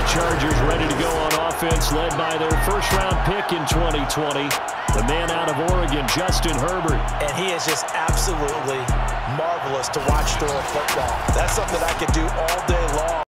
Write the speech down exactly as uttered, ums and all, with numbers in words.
Chargers ready to go on offense, led by their first-round pick in twenty twenty, the man out of Oregon, Justin Herbert. And he is just absolutely marvelous to watch throw a football. That's something I could do all day long.